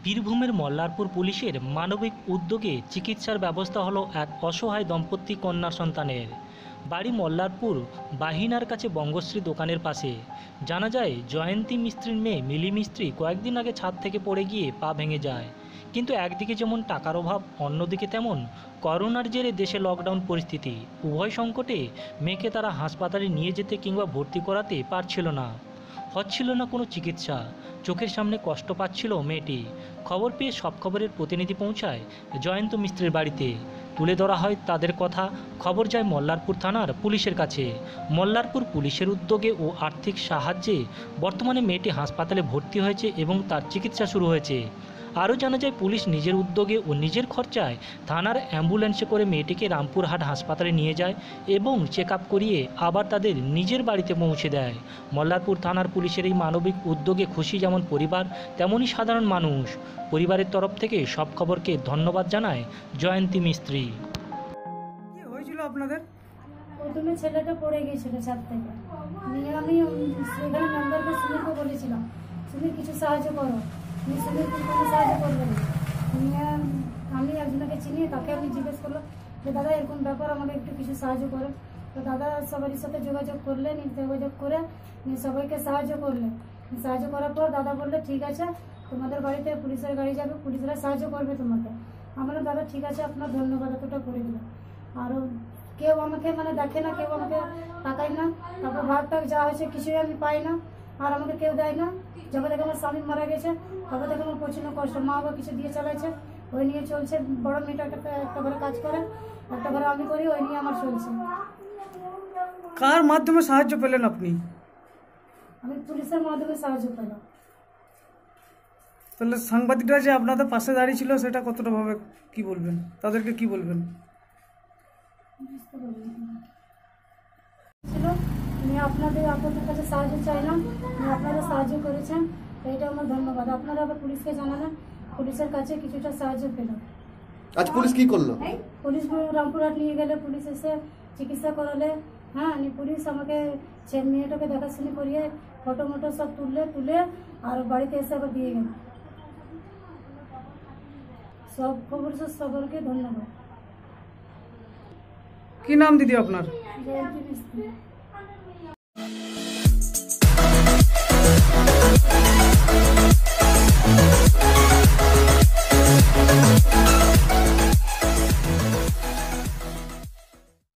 বীরভূমের মল্লারপুর পুলিশের মানবিক উদ্যোগে চিকিৎসার ব্যবস্থা হলো এক অসহায় দম্পতি কন্যা সন্তানের। বাড়ি মল্লারপুর বাহিনার কাছে বঙ্গশ্রী দোকানের পাশে। জানা যায় জয়ন্তী মিস্ত্রির মেয়ে মিলি মিস্ত্রি কয়েকদিন আগে ছাদ থেকে পড়ে গিয়ে পা ভেঙে যায়। কিন্তু একদিকে যেমন টাকার অভাব, অন্যদিকে তেমন করোনার জেরে দেশে লকডাউন পরিস্থিতি। উভয় সংকটে মেয়েকে তারা হাসপাতালে নিয়ে যেতে কিংবা ভর্তি করাতে পারছিল না, হচ্ছিল না কোনো চিকিৎসা। চোখের সামনে কষ্ট পাচ্ছিল মেয়েটি। খবর পেয়ে সব খবরের প্রতিনিধি পৌঁছায় জয়ন্ত মিস্ত্রির বাড়িতে। তুলে ধরা হয় তাদের কথা। খবর যায় মল্লারপুর থানার পুলিশের কাছে। মল্লারপুর পুলিশের উদ্যোগে ও আর্থিক সাহায্যে বর্তমানে মেয়েটি হাসপাতালে ভর্তি হয়েছে এবং তার চিকিৎসা শুরু হয়েছে। আরও জানা যায় পুলিশ নিজের উদ্যোগে ও নিজের খরচায় থানার অ্যাম্বুলেন্সে করে মেয়েটিকে রামপুরহাট হাসপাতালে নিয়ে যায় এবং চেক আপ করিয়ে আবার তাদের নিজের বাড়িতে পৌঁছে দেয়। মল্লারপুর থানার পুলিশের এই মানবিক উদ্যোগে খুশি যেমন পরিবার, তেমনই সাধারণ মানুষ। পরিবারের তরফ থেকে সব খবরকে ধন্যবাদ জানায় জয়ন্তী মিস্ত্রি। কি হয়েছিল আপনাদের? প্রথমে ছেলেটা পড়ে গিয়েছিল ছাদ থেকে, নিয়ে আমি সেখানে মেম্বারকে সুমিরকে বলেছিলাম, সুমির কিছু সাহায্য করো। সুমির কোনো সাহায্য করবে না। নিয়ে আমি একজনকে চিনি, তাকে আমি জিজ্ঞেস করলাম যে দাদা এরকম ব্যাপার, আমাকে একটু কিছু সাহায্য করো। তো দাদা সবারই সাথে যোগাযোগ করলেন, যোগাযোগ করে সবাইকে সাহায্য করলেন। সাহায্য করার পর দাদা বললে ঠিক আছে, তোমাদের বাড়িতে পুলিশের গাড়ি যাবে, পুলিশরা সাহায্য করবে তোমাকে। আমরা দাদা ঠিক আছে, আপনার ধন্যবাদ, এতটা করে দিলাম। আরও কেউ আমাকে দেখে না, কেউ আমাকে টাকায় না, তারপর ভাগ টাক যা হয়েছে কিছুই আমি পাই না, আর আমাকে কেউ দেয় না। যবে থেকে আমার স্বামী মারা গেছে তবে থেকে আমার প্রচন্ড কষ্ট। মা বাবা কিছু দিয়ে চালাইছে, ওই নিয়ে চলছে। বড় মেয়েটা একটা ঘরে কাজ করে, একটা ঘরে আমি করি, ওই নিয়ে আমার চলছে। কার মাধ্যমে সাহায্য পেলেন আপনি? আমি পুলিশের মাধ্যমে সাহায্য পেলাম। তাহলে সাংবাদিকরা যে আপনাদের পাশে দাঁড়িয়ে ছিল সেটা কতটা ভাবে কি বলবেন, তাদেরকে কি বলবেন? আপনাদের কাছে সাহায্য চাইলাম, আপনারা সাহায্য করেছেন, এইটা আমার ধন্যবাদ। আপনারা আবার পুলিশকে জানালেন, পুলিশের কাছে কিছুটা সাহায্য পেলাম। আজ পুলিশ কি করলো? পুলিশ রামপুরহাট নিয়ে গেলে, পুলিশ এসে চিকিৎসা করালে। হ্যাঁ, পুলিশ আমাকে মেয়েটাকে দেখাশুনি করিয়ে ফটো মটো সব তুলে আর বাড়িতে এসে আবার দিয়ে গেল। সব খবর সবাইকে ধন্যবাদ। কি নাম দিদি আপনার? জয়ন্তী মিস্ত্রি।